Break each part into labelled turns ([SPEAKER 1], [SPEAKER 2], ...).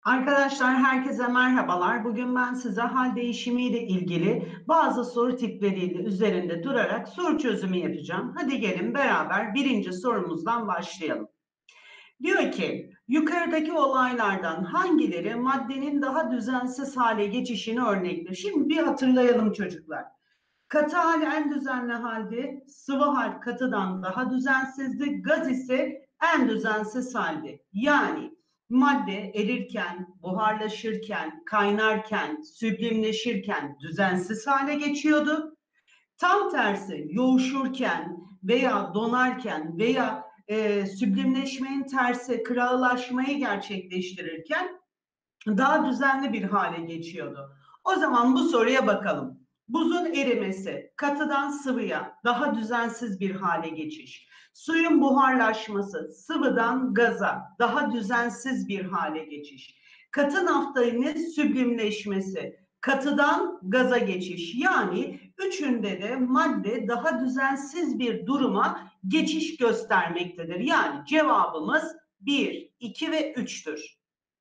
[SPEAKER 1] Arkadaşlar herkese merhabalar. Bugün ben size hal değişimiyle ilgili bazı soru tipleriyle üzerinde durarak soru çözümü yapacağım. Hadi gelin beraber birinci sorumuzdan başlayalım. Diyor ki yukarıdaki olaylardan hangileri maddenin daha düzensiz hale geçişini örnektir? Şimdi bir hatırlayalım çocuklar. Katı hal en düzenli haldi, sıvı hal katıdan daha düzensizdi, gaz ise en düzensiz haldi. Yani madde erirken, buharlaşırken, kaynarken, süblimleşirken düzensiz hale geçiyordu. Tam tersi yoğuşurken veya donarken veya süblimleşmenin tersi kırağılaşmayı gerçekleştirirken daha düzenli bir hale geçiyordu. O zaman bu soruya bakalım. Buzun erimesi, katıdan sıvıya daha düzensiz bir hale geçiş. Suyun buharlaşması, sıvıdan gaza daha düzensiz bir hale geçiş. Katı naftalinin süblimleşmesi, katıdan gaza geçiş. Yani üçünde de madde daha düzensiz bir duruma geçiş göstermektedir. Yani cevabımız 1, 2 ve 3'tür.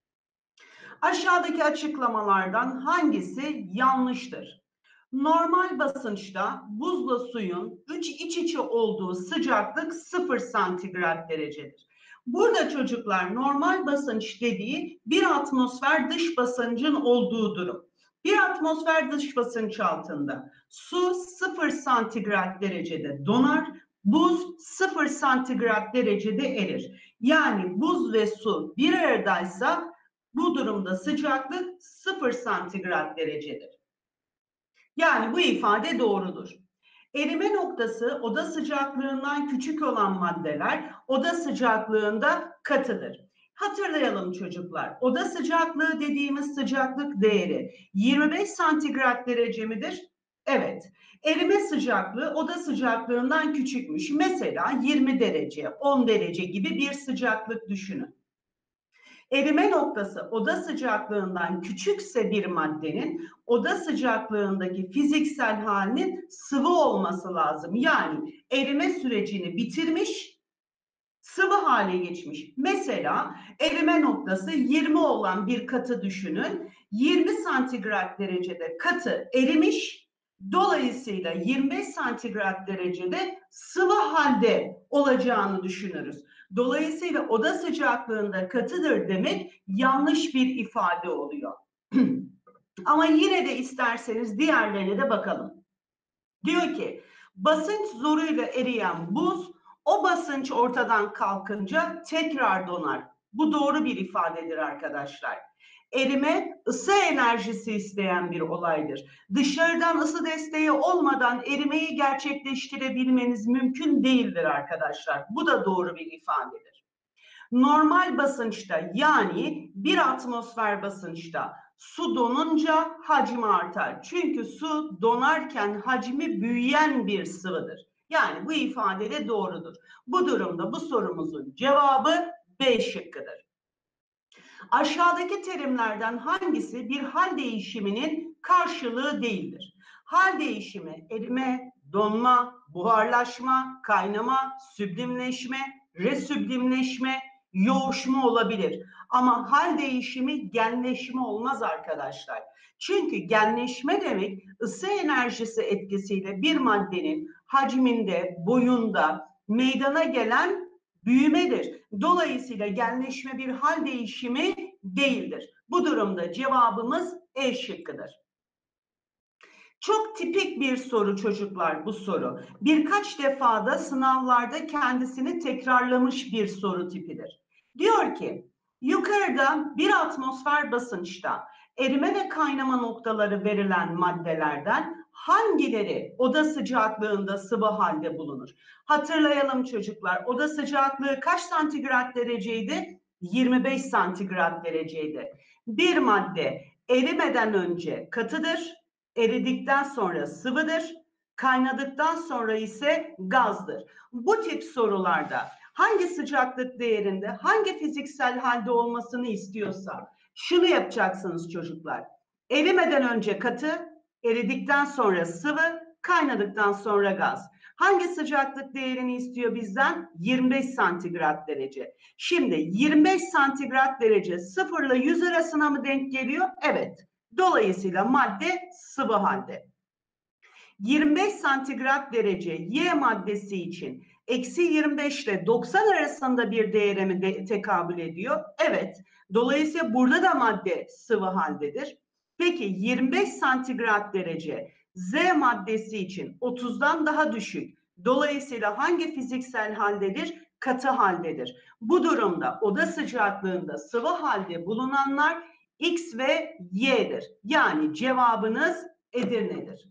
[SPEAKER 1] Aşağıdaki açıklamalardan hangisi yanlıştır? Normal basınçta buzla suyun iç içe olduğu sıcaklık 0 santigrat derecedir. Burada çocuklar normal basınç dediği bir atmosfer dış basıncın olduğu durum. Bir atmosfer dış basınç altında su 0 santigrat derecede donar, buz 0 santigrat derecede erir. Yani buz ve su bir aradaysa bu durumda sıcaklık 0 santigrat derecedir. Yani bu ifade doğrudur. Erime noktası oda sıcaklığından küçük olan maddeler oda sıcaklığında katıdır. Hatırlayalım çocuklar. Oda sıcaklığı dediğimiz sıcaklık değeri 25 santigrat derece midir? Evet. Erime sıcaklığı oda sıcaklığından küçükmüş. Mesela 20 derece, 10 derece gibi bir sıcaklık düşünün. Erime noktası oda sıcaklığından küçükse bir maddenin oda sıcaklığındaki fiziksel halinin sıvı olması lazım. Yani erime sürecini bitirmiş, sıvı hale geçmiş. Mesela erime noktası 20 olan bir katı düşünün. 20 santigrat derecede katı erimiş, dolayısıyla 25 santigrat derecede sıvı halde olacağını düşünürüz. Dolayısıyla oda sıcaklığında katıdır demek yanlış bir ifade oluyor. Ama yine de isterseniz diğerlerine de bakalım. Diyor ki basınç zoruyla eriyen buz o basınç ortadan kalkınca tekrar donar. Bu doğru bir ifadedir arkadaşlar. Erime ısı enerjisi isteyen bir olaydır. Dışarıdan ısı desteği olmadan erimeyi gerçekleştirebilmeniz mümkün değildir arkadaşlar. Bu da doğru bir ifadedir. Normal basınçta yani bir atmosfer basınçta su donunca hacmi artar. Çünkü su donarken hacmi büyüyen bir sıvıdır. Yani bu ifade de doğrudur. Bu durumda bu sorumuzun cevabı B şıkkıdır. Aşağıdaki terimlerden hangisi bir hal değişiminin karşılığı değildir? Hal değişimi erime, donma, buharlaşma, kaynama, süblimleşme, resüblimleşme, yoğuşma olabilir. Ama hal değişimi genleşme olmaz arkadaşlar. Çünkü genleşme demek ısı enerjisi etkisiyle bir maddenin hacminde, boyunda meydana gelen büyümedir. Dolayısıyla genleşme bir hal değişimi değildir. Bu durumda cevabımız E şıkkıdır. Çok tipik bir soru çocuklar bu soru. Birkaç defada sınavlarda kendisini tekrarlamış bir soru tipidir. Diyor ki yukarıda bir atmosfer basınçta erime ve kaynama noktaları verilen maddelerden hangileri oda sıcaklığında sıvı halde bulunur? Hatırlayalım çocuklar, oda sıcaklığı kaç santigrat dereceydi? 25 santigrat dereceydi. Bir madde erimeden önce katıdır, eridikten sonra sıvıdır, kaynadıktan sonra ise gazdır. Bu tip sorularda hangi sıcaklık değerinde, hangi fiziksel halde olmasını istiyorsa şunu yapacaksınız çocuklar. Erimeden önce katı, eridikten sonra sıvı, kaynadıktan sonra gaz. Hangi sıcaklık değerini istiyor bizden? 25 santigrat derece. Şimdi 25 santigrat derece 0 ile 100 arasına mı denk geliyor? Evet. Dolayısıyla madde sıvı halde. 25 santigrat derece Y maddesi için eksi 25 ile 90 arasında bir değere mi tekabül ediyor? Evet. Dolayısıyla burada da madde sıvı haldedir. Peki 25 santigrat derece Z maddesi için 30'dan daha düşük. Dolayısıyla hangi fiziksel haldedir? Katı haldedir. Bu durumda oda sıcaklığında sıvı halde bulunanlar X ve Y'dir. Yani cevabınız Edirne'dir.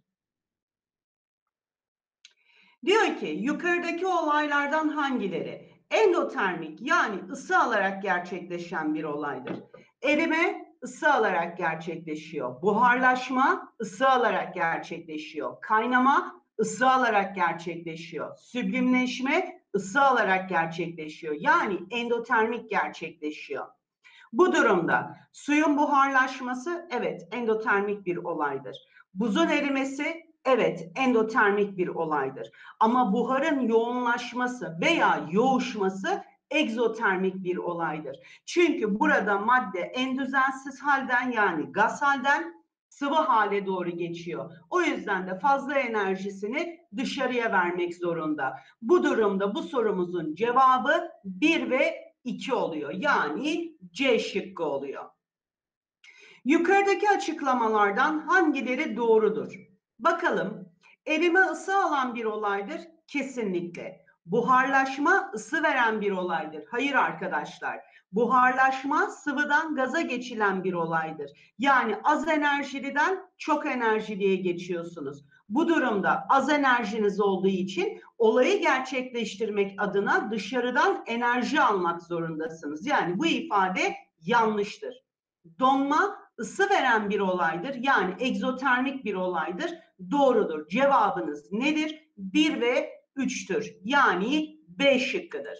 [SPEAKER 1] Diyor ki yukarıdaki olaylardan hangileri endotermik yani ısı alarak gerçekleşen bir olaydır? Erime ısı alarak gerçekleşiyor. Buharlaşma ısı alarak gerçekleşiyor. Kaynama ısı alarak gerçekleşiyor. Süblimleşme ısı alarak gerçekleşiyor. Yani endotermik gerçekleşiyor. Bu durumda suyun buharlaşması evet endotermik bir olaydır. Buzun erimesi evet endotermik bir olaydır. Ama buharın yoğunlaşması veya yoğuşması egzotermik bir olaydır. Çünkü burada madde en düzensiz halden yani gaz halden sıvı hale doğru geçiyor. O yüzden de fazla enerjisini dışarıya vermek zorunda. Bu durumda bu sorumuzun cevabı 1 ve 2 oluyor. Yani C şıkkı oluyor. Yukarıdaki açıklamalardan hangileri doğrudur? Bakalım. Erime ısı alan bir olaydır. Kesinlikle. Buharlaşma ısı veren bir olaydır. Hayır arkadaşlar. Buharlaşma sıvıdan gaza geçilen bir olaydır. Yani az enerjiliden çok enerjiliye geçiyorsunuz. Bu durumda az enerjiniz olduğu için olayı gerçekleştirmek adına dışarıdan enerji almak zorundasınız. Yani bu ifade yanlıştır. Donma ısı veren bir olaydır. Yani egzotermik bir olaydır. Doğrudur. Cevabınız nedir? 1 ve 3'tür. Yani B şıkkıdır.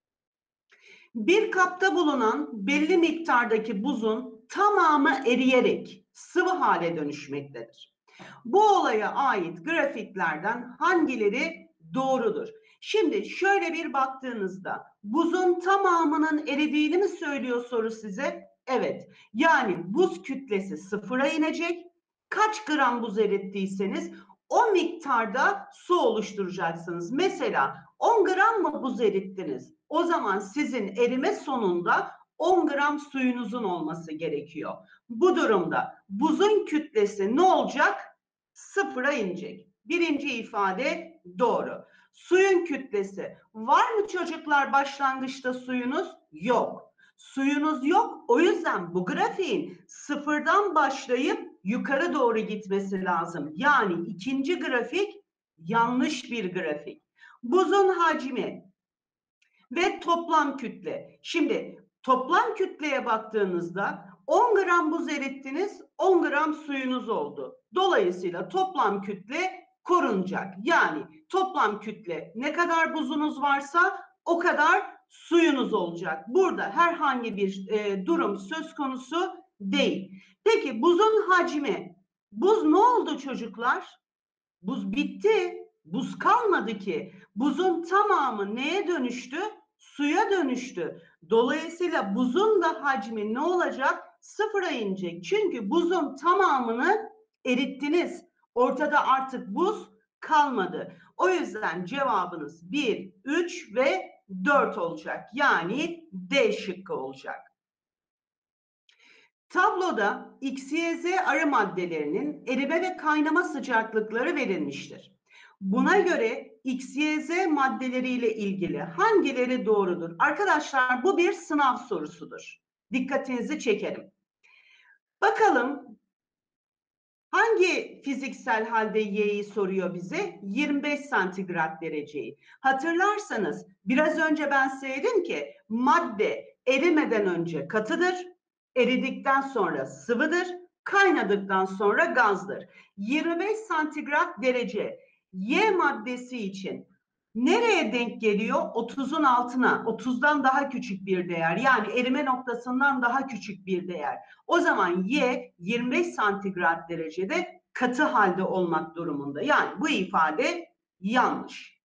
[SPEAKER 1] Bir kapta bulunan belli miktardaki buzun tamamı eriyerek sıvı hale dönüşmektedir. Bu olaya ait grafiklerden hangileri doğrudur? Şimdi şöyle bir baktığınızda buzun tamamının eridiğini mi söylüyor soru size? Evet. Yani buz kütlesi sıfıra inecek. Kaç gram buz erittiyseniz o miktarda su oluşturacaksınız. Mesela 10 gram mı buz erittiniz? O zaman sizin erime sonunda 10 gram suyunuzun olması gerekiyor. Bu durumda buzun kütlesi ne olacak? Sıfıra inecek. Birinci ifade doğru. Suyun kütlesi. Var mı çocuklar başlangıçta suyunuz? Yok. Suyunuz yok. O yüzden bu grafiğin sıfırdan başlayıp yukarı doğru gitmesi lazım. Yani ikinci grafik yanlış bir grafik. Buzun hacmi ve toplam kütle. Şimdi toplam kütleye baktığınızda 10 gram buz erittiniz, 10 gram suyunuz oldu. Dolayısıyla toplam kütle korunacak. Yani toplam kütle ne kadar buzunuz varsa o kadar suyunuz olacak. Burada herhangi bir durum söz konusu değil. Peki buzun hacmi. Buz ne oldu çocuklar? Buz bitti. Buz kalmadı ki. Buzun tamamı neye dönüştü? Suya dönüştü. Dolayısıyla buzun da hacmi ne olacak? Sıfıra inecek. Çünkü buzun tamamını erittiniz. Ortada artık buz kalmadı. O yüzden cevabınız 1, 3 ve 4 olacak. Yani D şıkkı olacak. Tabloda X, Y, Z arı maddelerinin erime ve kaynama sıcaklıkları verilmiştir. Buna göre X, Y, Z maddeleriyle ilgili hangileri doğrudur? Arkadaşlar bu bir sınav sorusudur. Dikkatinizi çekerim. Bakalım hangi fiziksel halde Y'yi soruyor bize? 25 santigrat dereceyi. Hatırlarsanız biraz önce ben size dedim ki madde erimeden önce katıdır, eridikten sonra sıvıdır, kaynadıktan sonra gazdır. 25 santigrat derece Y maddesi için nereye denk geliyor? 30'un altına, 30'dan daha küçük bir değer. Yani erime noktasından daha küçük bir değer. O zaman Y 25 santigrat derecede katı halde olmak durumunda. Yani bu ifade yanlış.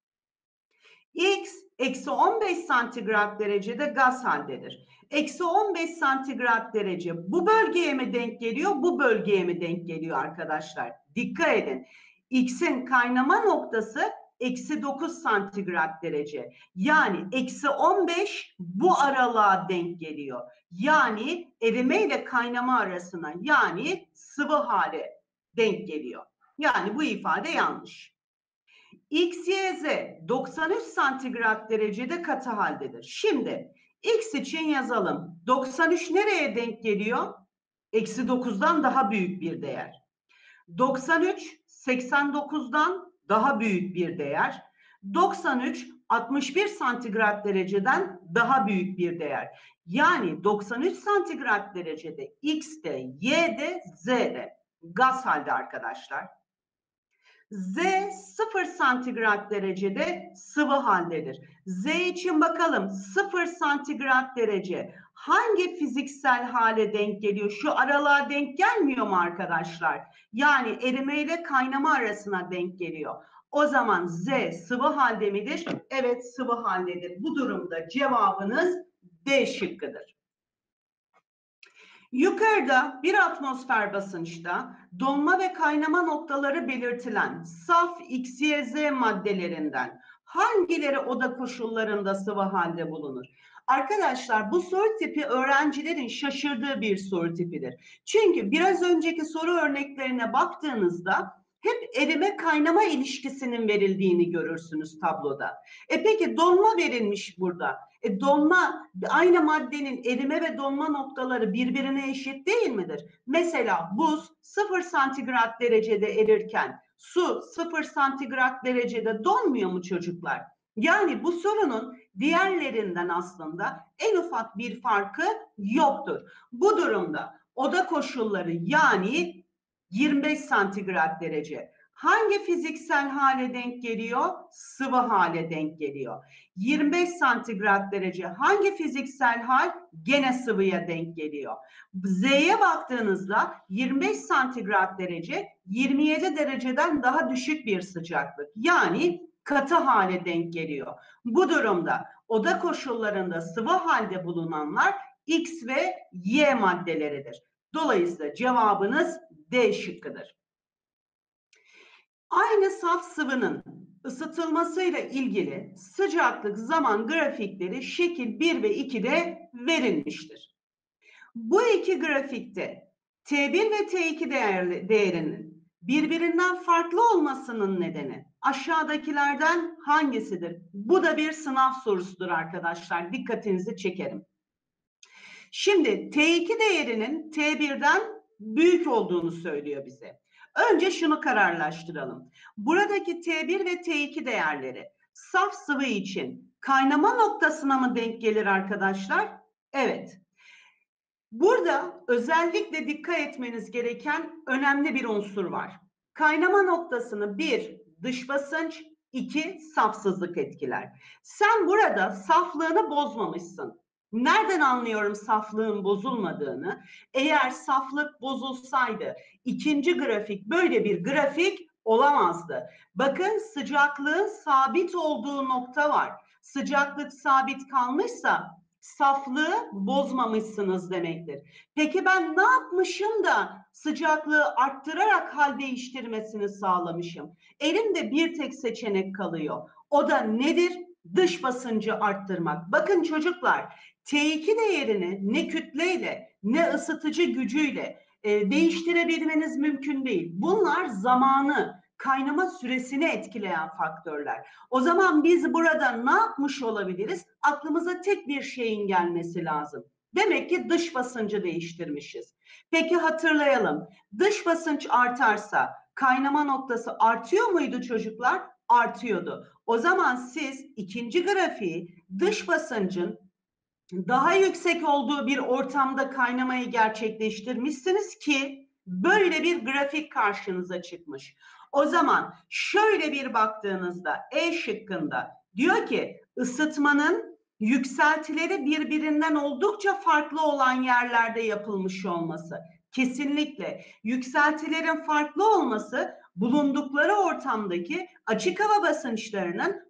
[SPEAKER 1] X eksi 15 santigrat derecede gaz haldedir. Eksi 15 santigrat derece bu bölgeye mi denk geliyor, bu bölgeye mi denk geliyor arkadaşlar? Dikkat edin. X'in kaynama noktası eksi 9 santigrat derece. Yani eksi 15 bu aralığa denk geliyor. Yani erime ile kaynama arasına, yani sıvı hale denk geliyor. Yani bu ifade yanlış. X, Y, Z 93 santigrat derecede katı haldedir. Şimdi X için yazalım. 93 nereye denk geliyor? Eksi 9'dan daha büyük bir değer. 93 89'dan daha büyük bir değer. 93 61 santigrat dereceden daha büyük bir değer. Yani 93 santigrat derecede X'de, Y'de, Z'de gaz halde arkadaşlar. Z 0 santigrat derecede sıvı haldedir. Z için bakalım 0 santigrat derece hangi fiziksel hale denk geliyor? Şu aralığa denk gelmiyor mu arkadaşlar? Yani erime ile kaynama arasına denk geliyor. O zaman Z sıvı halde midir? Evet, sıvı haldedir. Bu durumda cevabınız D şıkkıdır. Yukarıda bir atmosfer basınçta donma ve kaynama noktaları belirtilen saf X, Y, Z maddelerinden hangileri oda koşullarında sıvı halde bulunur? Arkadaşlar, bu soru tipi öğrencilerin şaşırdığı bir soru tipidir. Çünkü biraz önceki soru örneklerine baktığınızda hep erime kaynama ilişkisinin verildiğini görürsünüz tabloda. Peki donma verilmiş burada. Donma, aynı maddenin erime ve donma noktaları birbirine eşit değil midir? Mesela buz 0 santigrat derecede erirken su 0 santigrat derecede donmuyor mu çocuklar? Yani bu sorunun diğerlerinden aslında en ufak bir farkı yoktur. Bu durumda oda koşulları, yani 25 santigrat derece hangi fiziksel hale denk geliyor? Sıvı hale denk geliyor. 25 santigrat derece hangi fiziksel hal? Gene sıvıya denk geliyor. Z'ye baktığınızda 25 santigrat derece 27 dereceden daha düşük bir sıcaklık. Yani katı hale denk geliyor. Bu durumda oda koşullarında sıvı halde bulunanlar X ve Y maddeleridir. Dolayısıyla cevabınız D şıkkıdır. Aynı saf sıvının ısıtılmasıyla ilgili sıcaklık zaman grafikleri şekil 1 ve 2'de verilmiştir. Bu iki grafikte T1 ve T2 değerinin birbirinden farklı olmasının nedeni aşağıdakilerden hangisidir? Bu da bir sınav sorusudur arkadaşlar. Dikkatinizi çekerim. Şimdi T2 değerinin T1'den büyük olduğunu söylüyor bize. Önce şunu kararlaştıralım. Buradaki T1 ve T2 değerleri saf sıvı için kaynama noktasına mı denk gelir arkadaşlar? Evet. Burada özellikle dikkat etmeniz gereken önemli bir unsur var. Kaynama noktasını 1 dış basınç, 2 safsızlık etkiler. Sen burada saflığını bozmamışsın. Nereden anlıyorum saflığın bozulmadığını? Eğer saflık bozulsaydı ikinci grafik böyle bir grafik olamazdı. Bakın, sıcaklığın sabit olduğu nokta var. Sıcaklık sabit kalmışsa saflığı bozmamışsınız demektir. Peki ben ne yapmışım da sıcaklığı arttırarak hal değiştirmesini sağlamışım? Elimde bir tek seçenek kalıyor. O da nedir? Dış basıncı arttırmak. Bakın çocuklar, T2 değerini ne kütleyle ne ısıtıcı gücüyle değiştirebilmeniz mümkün değil. Bunlar zamanı, kaynama süresini etkileyen faktörler. O zaman biz burada ne yapmış olabiliriz? Aklımıza tek bir şeyin gelmesi lazım. Demek ki dış basıncı değiştirmişiz. Peki hatırlayalım. Dış basınç artarsa kaynama noktası artıyor muydu çocuklar? Artıyordu. O zaman siz ikinci grafiği dış basıncın daha yüksek olduğu bir ortamda kaynamayı gerçekleştirmişsiniz ki böyle bir grafik karşınıza çıkmış. O zaman şöyle bir baktığınızda E şıkkında diyor ki ısıtmanın yükseltileri birbirinden oldukça farklı olan yerlerde yapılmış olması. Kesinlikle yükseltilerin farklı olması bulundukları ortamdaki açık hava basınçlarının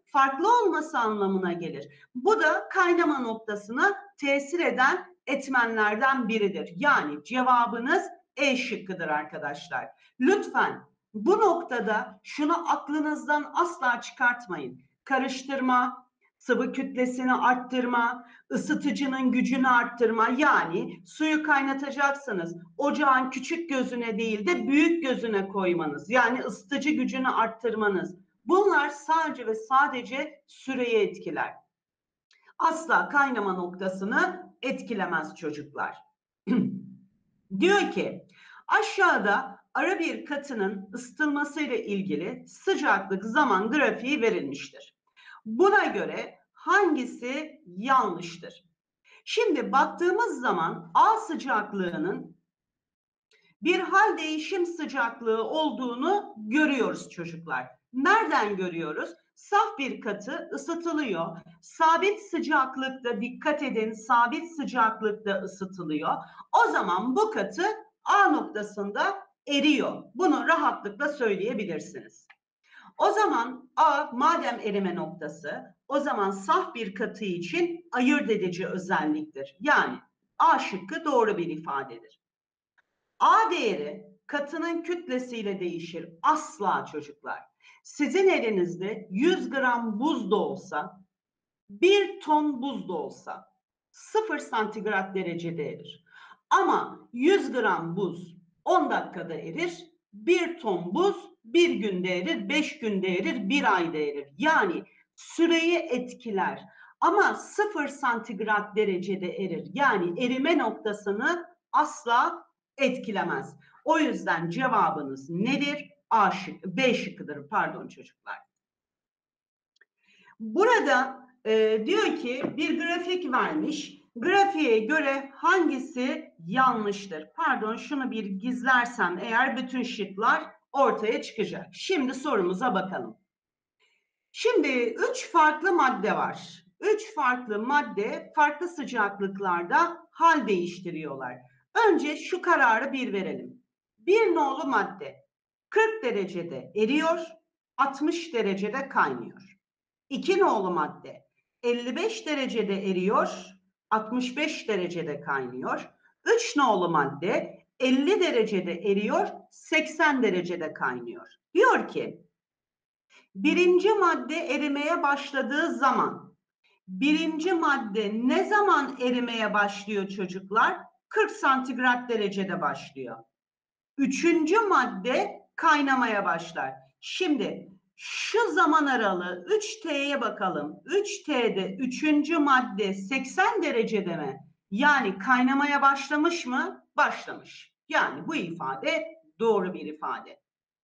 [SPEAKER 1] farklı olması anlamına gelir. Bu da kaynama noktasına tesir eden etmenlerden biridir. Yani cevabınız E şıkkıdır arkadaşlar. Lütfen bu noktada şunu aklınızdan asla çıkartmayın. Karıştırma, sıvı kütlesini arttırma, ısıtıcının gücünü arttırma, yani suyu kaynatacaksınız. Ocağın küçük gözüne değil de büyük gözüne koymanız, yani ısıtıcı gücünü arttırmanız. Bunlar sadece ve sadece süreyi etkiler. Asla kaynama noktasını etkilemez çocuklar. Diyor ki aşağıda ara bir katının ısıtılması ile ilgili sıcaklık zaman grafiği verilmiştir. Buna göre hangisi yanlıştır? Şimdi baktığımız zaman A sıcaklığının bir hal değişim sıcaklığı olduğunu görüyoruz çocuklar. Nereden görüyoruz? Saf bir katı ısıtılıyor. Sabit sıcaklıkta, dikkat edin, sabit sıcaklıkta ısıtılıyor. O zaman bu katı A noktasında eriyor. Bunu rahatlıkla söyleyebilirsiniz. O zaman A madem erime noktası, o zaman saf bir katı için ayırt edici özelliktir. Yani A şıkkı doğru bir ifadedir. A değeri katının kütlesiyle değişir. Asla çocuklar. Sizin elinizde 100 gram buz da olsa, 1 ton buz da olsa 0 santigrat derecede erir. Ama 100 gram buz 10 dakikada erir, 1 ton buz 1 günde erir, 5 günde erir, 1 ayda erir. Yani süreyi etkiler. Ama 0 santigrat derecede erir. Yani erime noktasını asla etkilemez. O yüzden cevabınız nedir? A şıkkı, B şıkkıdır pardon çocuklar. Burada diyor ki bir grafik vermiş. Grafiğe göre hangisi yanlıştır? Pardon şunu bir gizlersem eğer bütün şıklar ortaya çıkacak. Şimdi sorumuza bakalım. Şimdi 3 farklı madde var. 3 farklı madde farklı sıcaklıklarda hal değiştiriyorlar. Önce şu kararı bir verelim. Bir nolu madde 40 derecede eriyor, 60 derecede kaynıyor. 2 nolu madde 55 derecede eriyor, 65 derecede kaynıyor. 3 nolu madde 50 derecede eriyor, 80 derecede kaynıyor. Diyor ki birinci madde erimeye başladığı zaman, birinci madde ne zaman erimeye başlıyor çocuklar? 40 santigrat derecede başlıyor. Üçüncü madde kaynamaya başlar. Şimdi şu zaman aralığı 3T'ye bakalım. 3T'de üçüncü madde 80 derecede mi? Yani kaynamaya başlamış mı? Başlamış. Yani bu ifade doğru bir ifade.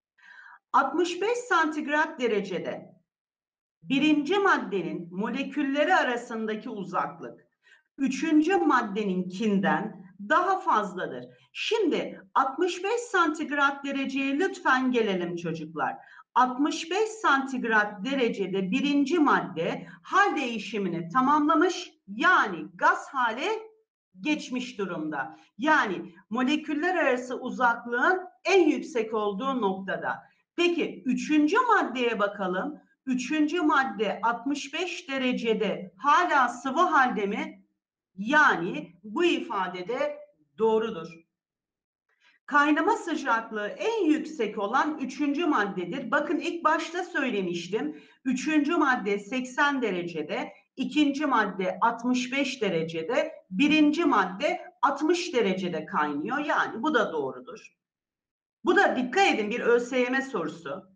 [SPEAKER 1] 65 santigrat derecede birinci maddenin molekülleri arasındaki uzaklık üçüncü maddeninkinden daha fazladır. Şimdi 65 santigrat dereceye lütfen gelelim çocuklar. 65 santigrat derecede birinci madde hal değişimini tamamlamış, yani gaz hale geçmiş durumda. Yani moleküller arası uzaklığın en yüksek olduğu noktada. Peki üçüncü maddeye bakalım. Üçüncü madde 65 derecede hala sıvı halde mi? Yani bu ifadede doğrudur. Kaynama sıcaklığı en yüksek olan üçüncü maddedir. Bakın ilk başta söylemiştim. Üçüncü madde 80 derecede, ikinci madde 65 derecede, birinci madde 60 derecede kaynıyor. Yani bu da doğrudur. Bu da dikkat edin bir ÖSYM sorusu.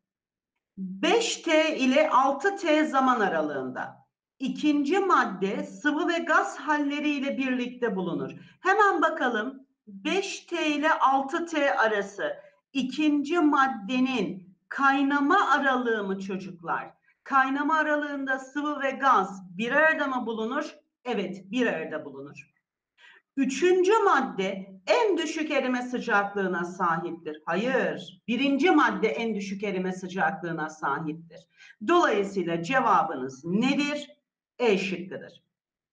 [SPEAKER 1] 5T ile 6T zaman aralığında ikinci madde sıvı ve gaz halleriyle birlikte bulunur. Hemen bakalım 5T ile 6T arası ikinci maddenin kaynama aralığı mı çocuklar? Kaynama aralığında sıvı ve gaz bir arada mı bulunur? Evet, bir arada bulunur. Üçüncü madde en düşük erime sıcaklığına sahiptir. Hayır, birinci madde en düşük erime sıcaklığına sahiptir. Dolayısıyla cevabınız nedir? E şıkkıdır.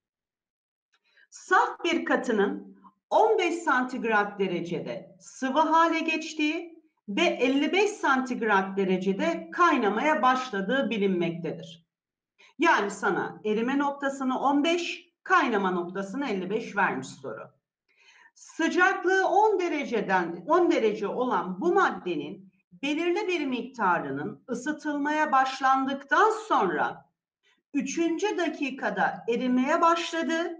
[SPEAKER 1] Saf bir katının 15 santigrat derecede sıvı hale geçtiği ve 55 santigrat derecede kaynamaya başladığı bilinmektedir. Yani sana erime noktasını 15, kaynama noktasını 55 vermiş soru. Sıcaklığı 10 derece olan bu maddenin belirli bir miktarının ısıtılmaya başlandıktan sonra 3. dakikada erimeye başladığı,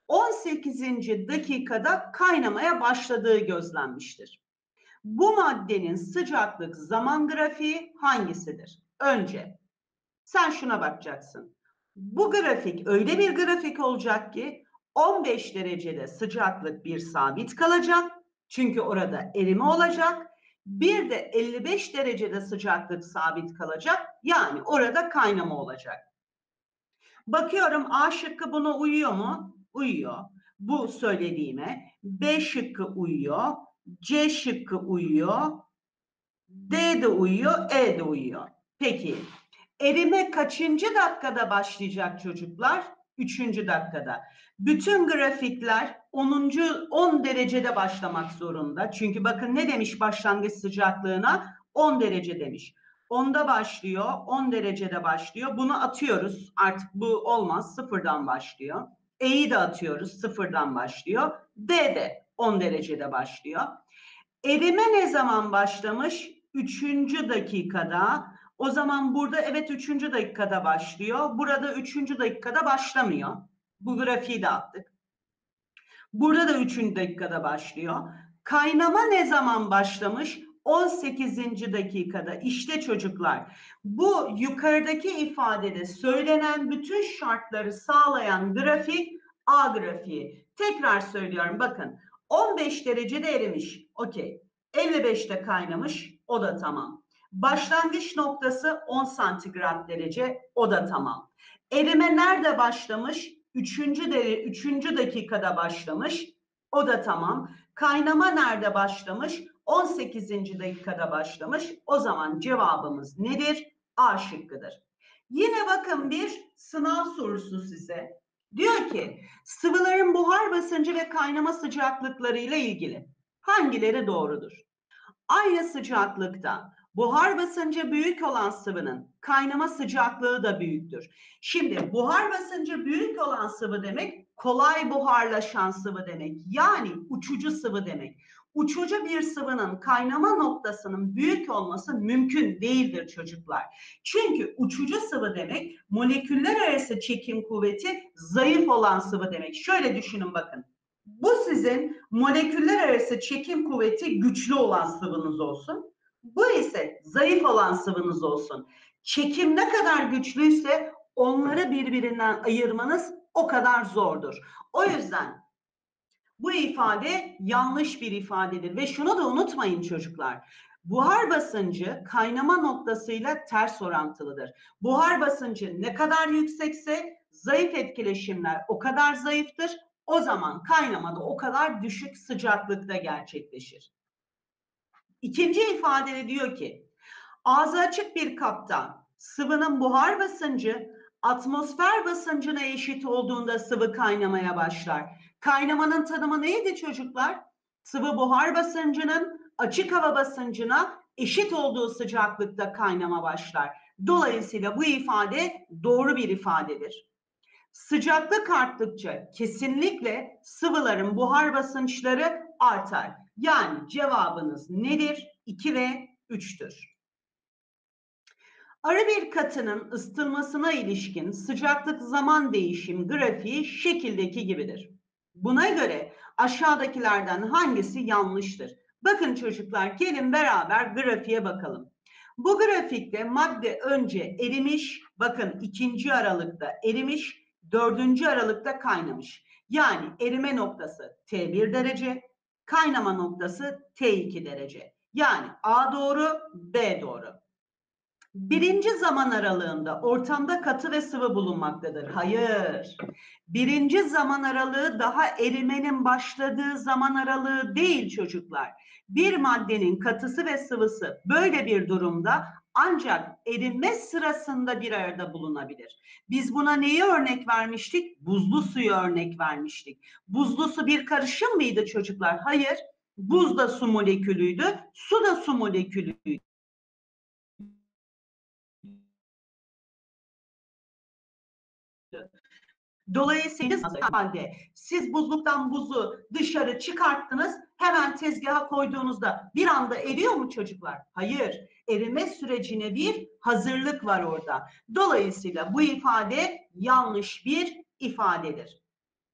[SPEAKER 1] 18. dakikada kaynamaya başladığı gözlenmiştir. Bu maddenin sıcaklık zaman grafiği hangisidir? Önce sen şuna bakacaksın. Bu grafik öyle bir grafik olacak ki 15 derecede sıcaklık bir sabit kalacak. Çünkü orada erime olacak. Bir de 55 derecede sıcaklık sabit kalacak. Yani orada kaynama olacak. Bakıyorum A şıkkı buna uyuyor mu? Uyuyor. Bu söylediğime. B şıkkı uyuyor. C şıkkı uyuyor. D de uyuyor. E de uyuyor. Peki erime kaçıncı dakikada başlayacak çocuklar? 3. dakikada. Bütün grafikler 10 derecede başlamak zorunda. Çünkü bakın ne demiş başlangıç sıcaklığına? 10 derece demiş. 10'da başlıyor, 10 derecede başlıyor. Bunu atıyoruz. Artık bu olmaz. Sıfırdan başlıyor. E'yi de atıyoruz. Sıfırdan başlıyor. D de 10 derecede başlıyor. Erime ne zaman başlamış? 3. dakikada. O zaman burada evet 3. dakikada başlıyor. Burada 3. dakikada başlamıyor. Bu grafiği de attık. Burada da 3. dakikada başlıyor. Kaynama ne zaman başlamış? 18. dakikada. İşte çocuklar, bu yukarıdaki ifadede söylenen bütün şartları sağlayan grafik A grafiği. Tekrar söylüyorum bakın. 15 derecede erimiş. Okey. 55'te kaynamış. O da tamam. Başlangıç noktası 10 santigrat derece. O da tamam. Erime nerede başlamış? 3. dakikada başlamış. O da tamam. Kaynama nerede başlamış? 18. dakikada başlamış. O zaman cevabımız nedir? A şıkkıdır. Yine bakın bir sınav sorusu size. Diyor ki sıvıların buhar basıncı ve kaynama sıcaklıkları ile ilgili hangileri doğrudur? Aynı sıcaklıkta buhar basıncı büyük olan sıvının kaynama sıcaklığı da büyüktür. Şimdi buhar basıncı büyük olan sıvı demek kolay buharlaşan sıvı demek. Yani uçucu sıvı demek. Uçucu bir sıvının kaynama noktasının büyük olması mümkün değildir çocuklar. Çünkü uçucu sıvı demek moleküller arası çekim kuvveti zayıf olan sıvı demek. Şöyle düşünün bakın. Bu sizin moleküller arası çekim kuvveti güçlü olan sıvınız olsun. Bu ise zayıf olan sıvınız olsun. Çekim ne kadar güçlüyse onları birbirinden ayırmanız o kadar zordur. O yüzden bu ifade yanlış bir ifadedir ve şunu da unutmayın çocuklar. Buhar basıncı kaynama noktasıyla ters orantılıdır. Buhar basıncı ne kadar yüksekse zayıf etkileşimler o kadar zayıftır. O zaman kaynamada o kadar düşük sıcaklıkta gerçekleşir. İkinci ifadede diyor ki ağzı açık bir kapta sıvının buhar basıncı atmosfer basıncına eşit olduğunda sıvı kaynamaya başlar. Kaynamanın tanımı neydi çocuklar? Sıvı buhar basıncının açık hava basıncına eşit olduğu sıcaklıkta kaynama başlar. Dolayısıyla bu ifade doğru bir ifadedir. Sıcaklık arttıkça kesinlikle sıvıların buhar basınçları artar. Yani cevabınız nedir? 2 ve 3'tür. Arı bir katının ısıtılmasına ilişkin sıcaklık zaman değişim grafiği şekildeki gibidir. Buna göre aşağıdakilerden hangisi yanlıştır? Bakın çocuklar gelin beraber grafiğe bakalım. Bu grafikte madde önce erimiş, bakın 2. aralıkta erimiş, 4. aralıkta kaynamış. Yani erime noktası T1 derece, kaynama noktası T2 derece. Yani A doğru, B doğru. Birinci zaman aralığında ortamda katı ve sıvı bulunmaktadır. Hayır. Birinci zaman aralığı daha erimenin başladığı zaman aralığı değil çocuklar. Bir maddenin katısı ve sıvısı böyle bir durumda ancak erime sırasında bir arada bulunabilir. Biz buna neyi örnek vermiştik? Buzlu suyu örnek vermiştik. Buzlu su bir karışım mıydı çocuklar? Hayır. Buz da su molekülüydü, su da su molekülüydü. Dolayısıyla halde siz buzluktan buzu dışarı çıkarttınız, hemen tezgaha koyduğunuzda bir anda eriyor mu çocuklar? Hayır. Erime sürecine bir hazırlık var orada. Dolayısıyla bu ifade yanlış bir ifadedir.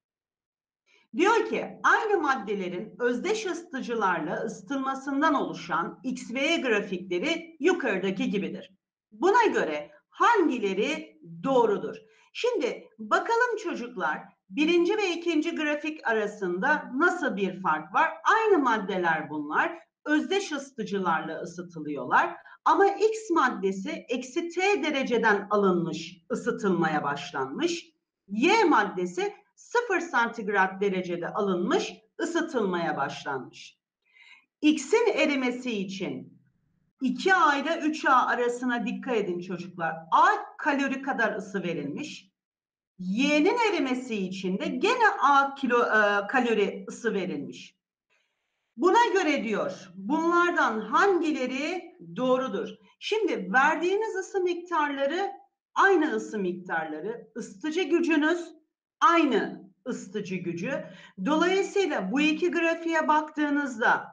[SPEAKER 1] Diyor ki aynı maddelerin özdeş ısıtıcılarla ısıtılmasından oluşan X ve Y grafikleri yukarıdaki gibidir. Buna göre hangileri doğrudur? Şimdi bakalım çocuklar, birinci ve ikinci grafik arasında nasıl bir fark var? Aynı maddeler bunlar. Özdeş ısıtıcılarla ısıtılıyorlar. Ama X maddesi eksi T dereceden alınmış, ısıtılmaya başlanmış. Y maddesi 0 santigrat derecede alınmış, ısıtılmaya başlanmış. X'in erimesi için 2A ile 3A arasına dikkat edin çocuklar. A kalori kadar ısı verilmiş. Y'nin erimesi için de gene A kalori ısı verilmiş. Buna göre diyor, bunlardan hangileri doğrudur? Şimdi verdiğiniz ısı miktarları aynı ısı miktarları, ısıtıcı gücünüz aynı ısıtıcı gücü. Dolayısıyla bu iki grafiğe baktığınızda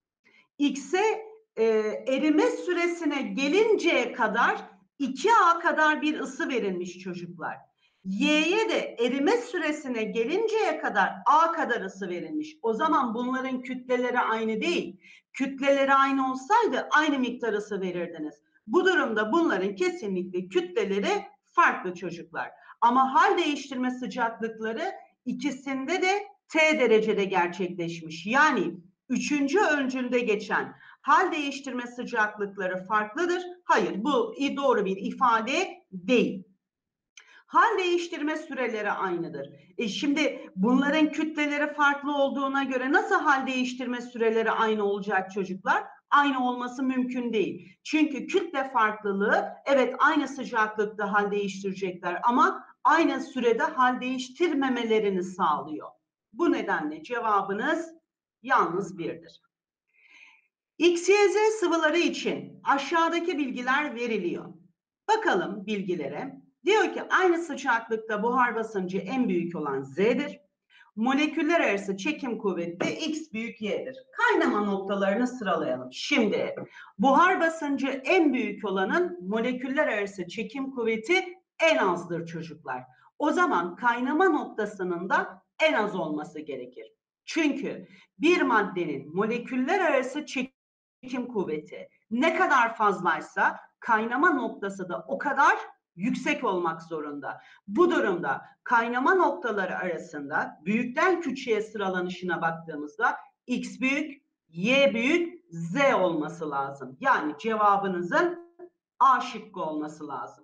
[SPEAKER 1] X'e erime süresine gelinceye kadar 2A kadar bir ısı verilmiş çocuklar. Y'ye de erime süresine gelinceye kadar A kadar ısı verilmiş. O zaman bunların kütleleri aynı değil. Kütleleri aynı olsaydı aynı miktar ısı verirdiniz. Bu durumda bunların kesinlikle kütleleri farklı çocuklar. Ama hal değiştirme sıcaklıkları ikisinde de T derecede gerçekleşmiş. Yani üçüncü öncülde geçen hal değiştirme sıcaklıkları farklıdır. Hayır, bu doğru bir ifade değil. Hal değiştirme süreleri aynıdır. Şimdi bunların kütleleri farklı olduğuna göre nasıl hal değiştirme süreleri aynı olacak çocuklar? Aynı olması mümkün değil. Çünkü kütle farklılığı evet aynı sıcaklıkta hal değiştirecekler ama aynı sürede hal değiştirmemelerini sağlıyor. Bu nedenle cevabınız yalnız birdir. X, Y, Z sıvıları için aşağıdaki bilgiler veriliyor. Bakalım bilgilere. Diyor ki aynı sıcaklıkta buhar basıncı en büyük olan Z'dir. Moleküller arası çekim kuvveti de X büyük Y'dir. Kaynama noktalarını sıralayalım. Şimdi buhar basıncı en büyük olanın moleküller arası çekim kuvveti en azdır çocuklar. O zaman kaynama noktasının da en az olması gerekir. Çünkü bir maddenin moleküller arası çekim kuvveti ne kadar fazlaysa kaynama noktası da o kadar yüksek olmak zorunda. Bu durumda kaynama noktaları arasında büyükten küçüğe sıralanışına baktığımızda X büyük, Y büyük, Z olması lazım. Yani cevabınızın A şıkkı olması lazım.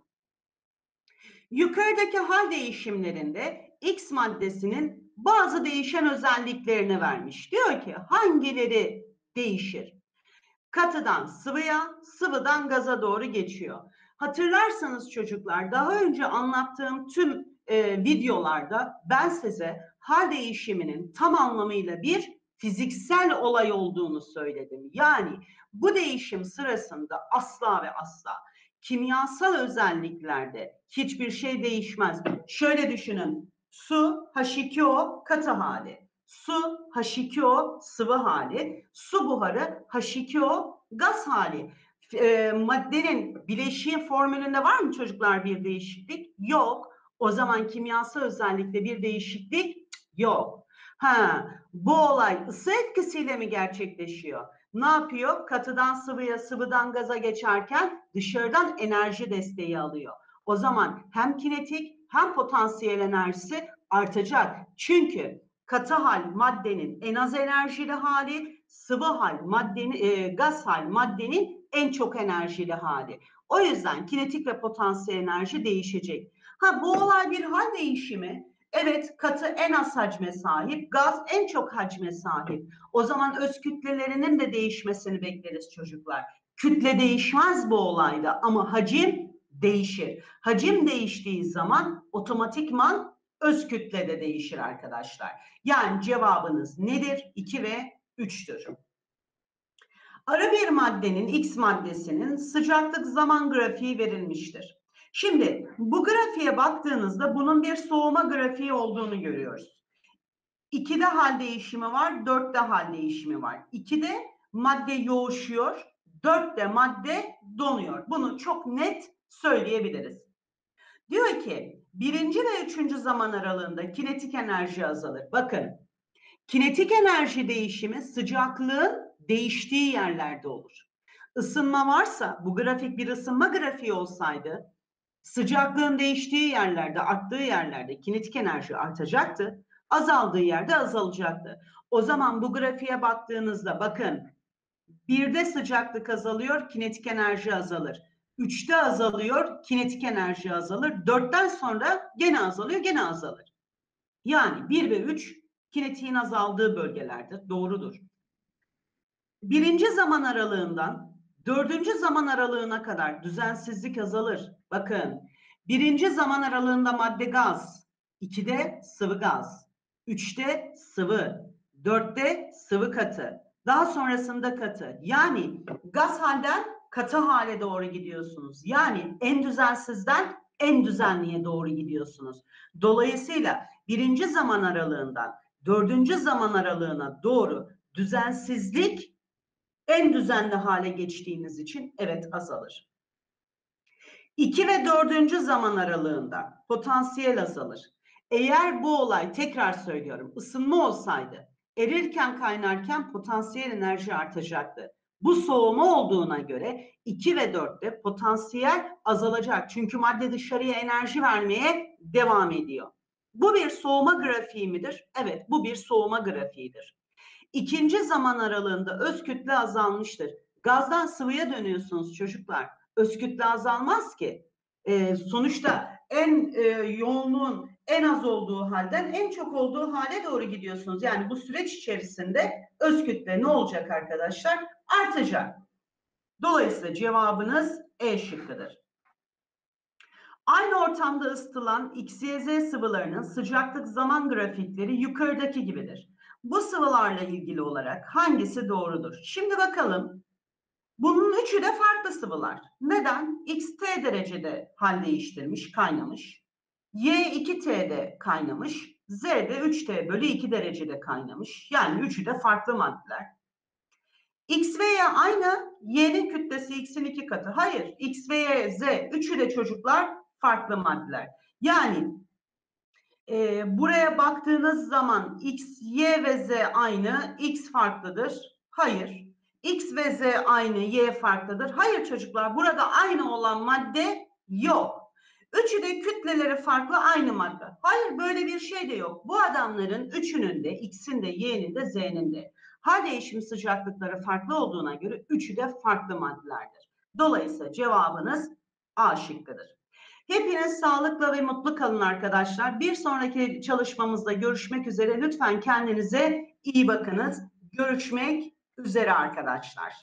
[SPEAKER 1] Yukarıdaki hal değişimlerinde X maddesinin bazı değişen özelliklerini vermiş. Diyor ki hangileri değişir? Katıdan sıvıya, sıvıdan gaza doğru geçiyor. Hatırlarsanız çocuklar daha önce anlattığım tüm videolarda ben size hal değişiminin tam anlamıyla bir fiziksel olay olduğunu söyledim. Yani bu değişim sırasında asla ve asla kimyasal özelliklerde hiçbir şey değişmez. Şöyle düşünün, su H2O katı hali. Su H2O sıvı hali, su buharı H2O gaz hali. Maddenin bileşiğin formülünde var mı çocuklar bir değişiklik? Yok. O zaman kimyasal özellikle bir değişiklik yok. Bu olay ısı etkisiyle mi gerçekleşiyor? Ne yapıyor? Katıdan sıvıya, sıvıdan gaza geçerken dışarıdan enerji desteği alıyor. O zaman hem kinetik hem potansiyel enerjisi artacak. Çünkü katı hal maddenin en az enerjili hali, sıvı hal maddenin, gaz hal maddenin en çok enerjili hali. O yüzden kinetik ve potansiyel enerji değişecek. Bu olay bir hal değişimi. Evet, katı en az hacme sahip, gaz en çok hacme sahip. O zaman öz kütlelerinin de değişmesini bekleriz çocuklar. Kütle değişmez bu olayda ama hacim değişir. Hacim değiştiği zaman otomatikman öz kütle de değişir arkadaşlar. Yani cevabınız nedir? 2 ve 3'tür. Ara bir maddenin X maddesinin sıcaklık zaman grafiği verilmiştir. Şimdi bu grafiğe baktığınızda bunun bir soğuma grafiği olduğunu görüyoruz. 2'de hal değişimi var, 4'te hal değişimi var. 2'de madde yoğuşuyor, 4'te madde donuyor. Bunu çok net söyleyebiliriz. Diyor ki birinci ve üçüncü zaman aralığında kinetik enerji azalır. Bakın, kinetik enerji değişimi sıcaklığın değiştiği yerlerde olur. Isınma varsa, bu grafik bir ısınma grafiği olsaydı, sıcaklığın değiştiği yerlerde, arttığı yerlerde kinetik enerji artacaktı, azaldığı yerde azalacaktı. O zaman bu grafiğe baktığınızda bakın, 1'de sıcaklık azalıyor, kinetik enerji azalır. 3'te azalıyor, kinetik enerji azalır. 4'ten sonra gene azalıyor, gene azalır. Yani 1 ve 3 kinetiğin azaldığı bölgelerdir. Doğrudur. Birinci zaman aralığından dördüncü zaman aralığına kadar düzensizlik azalır. Bakın, birinci zaman aralığında madde gaz, 2'de sıvı gaz, 3'te sıvı, 4'te sıvı katı, daha sonrasında katı. Yani gaz halden katı hale doğru gidiyorsunuz. Yani en düzensizden en düzenliye doğru gidiyorsunuz. Dolayısıyla birinci zaman aralığından dördüncü zaman aralığına doğru düzensizlik en düzenli hale geçtiğiniz için evet azalır. 2 ve 4. zaman aralığında potansiyel azalır. Eğer bu olay, tekrar söylüyorum, ısınma olsaydı, erirken kaynarken potansiyel enerji artacaktı. Bu soğuma olduğuna göre 2 ve 4'te potansiyel azalacak. Çünkü madde dışarıya enerji vermeye devam ediyor. Bu bir soğuma grafiği midir? Evet, bu bir soğuma grafiğidir. İkinci zaman aralığında öz kütle azalmıştır. Gazdan sıvıya dönüyorsunuz çocuklar. Öz kütle azalmaz ki. Sonuçta en yoğunluğun en az olduğu halden en çok olduğu hale doğru gidiyorsunuz. Yani bu süreç içerisinde öz kütle ne olacak arkadaşlar? Artacak. Dolayısıyla cevabınız E şıkkıdır. Aynı ortamda ısıtılan X, Y, Z sıvılarının sıcaklık zaman grafikleri yukarıdaki gibidir. Bu sıvılarla ilgili olarak hangisi doğrudur? Şimdi bakalım. Bunun üçü de farklı sıvılar. Neden? X T derecede hal değiştirmiş, kaynamış. Y 2T'de kaynamış. Z de 3T bölü 2 derecede kaynamış. Yani üçü de farklı maddeler. X ve Y aynı, Y'nin kütlesi X'in 2 katı. Hayır, X ve Y, Z üçü de çocuklar farklı maddeler. Yani buraya baktığınız zaman X, Y ve Z aynı, X farklıdır. Hayır. X ve Z aynı, Y farklıdır. Hayır çocuklar, burada aynı olan madde yok. Üçü de kütleleri farklı, aynı madde. Hayır, böyle bir şey de yok. Bu adamların üçünün de, X'in de, Y'nin de, Z'nin de hal değişimi sıcaklıkları farklı olduğuna göre üçü de farklı maddelerdir. Dolayısıyla cevabınız A şıkkıdır. Hepiniz sağlıkla ve mutlu kalın arkadaşlar. Bir sonraki çalışmamızda görüşmek üzere. Lütfen kendinize iyi bakınız. Görüşmek üzere arkadaşlar.